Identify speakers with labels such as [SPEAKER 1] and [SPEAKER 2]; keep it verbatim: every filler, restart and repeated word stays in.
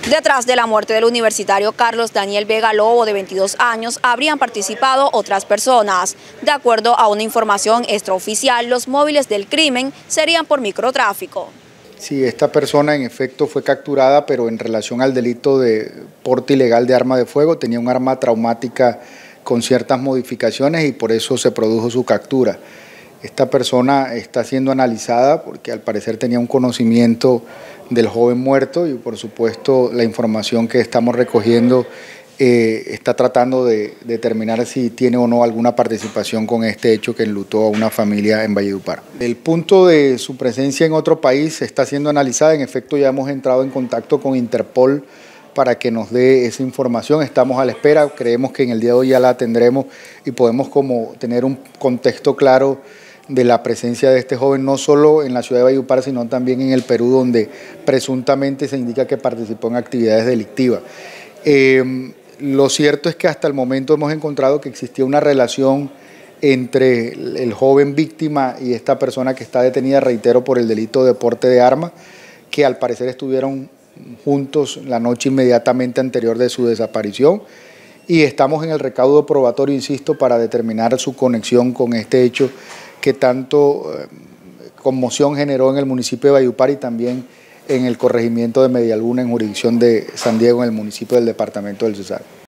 [SPEAKER 1] Detrás de la muerte del universitario Carlos Daniel Vega Lobo, de veintidós años, habrían participado otras personas. De acuerdo a una información extraoficial, los móviles del crimen serían por microtráfico.
[SPEAKER 2] Sí, esta persona en efecto fue capturada, pero en relación al delito de porte ilegal de arma de fuego, tenía un arma traumática con ciertas modificaciones y por eso se produjo su captura. Esta persona está siendo analizada porque al parecer tenía un conocimiento del joven muerto y por supuesto la información que estamos recogiendo eh, está tratando de determinar si tiene o no alguna participación con este hecho que enlutó a una familia en Valledupar. El punto de su presencia en otro país está siendo analizada, en efecto ya hemos entrado en contacto con Interpol para que nos dé esa información, estamos a la espera, creemos que en el día de hoy ya la tendremos y podemos como tener un contexto claro de la presencia de este joven, no solo en la ciudad de Valledupar, sino también en el Perú, donde presuntamente se indica que participó en actividades delictivas. Eh, lo cierto es que hasta el momento hemos encontrado que existía una relación entre el joven víctima y esta persona que está detenida, reitero, por el delito de porte de arma, que al parecer estuvieron juntos la noche inmediatamente anterior de su desaparición, y estamos en el recaudo probatorio, insisto, para determinar su conexión con este hecho que tanto eh, conmoción generó en el municipio de Valledupar y también en el corregimiento de Medialuna, en jurisdicción de San Diego, en el municipio del departamento del Cesar.